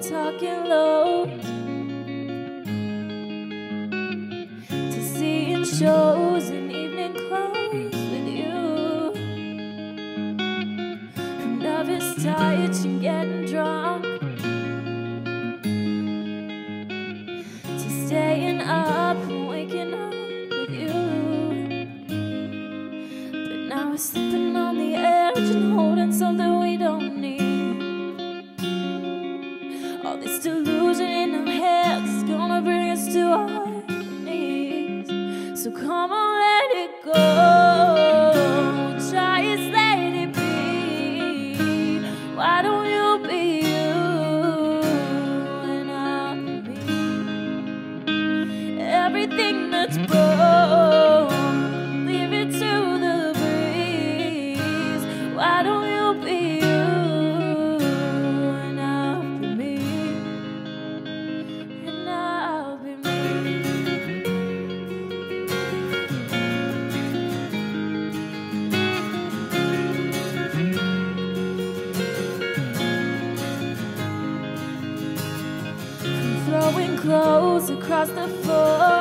talking low, to seeing shows in evening clothes with you, from nervous touch and getting drunk, to staying up and waking up with you. But now we're slipping on the edge and holding something we don't need. All this delusion in our heads is gonna bring us to our knees. So come on, let it go. Try and let it be. Why don't you be you and I'll be me? Everything that's broke, leave it to the breeze. Why don't you be you? Throwing clothes across the floor,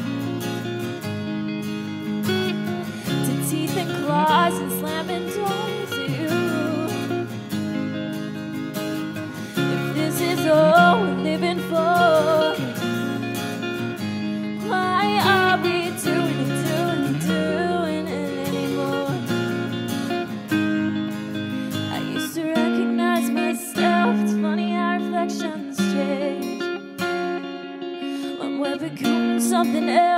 to teeth and claws and slamming doors at you. If this is all we're living for, why are we doing it anymore? I used to recognize myself. It's funny how reflections change. We're becoming something else.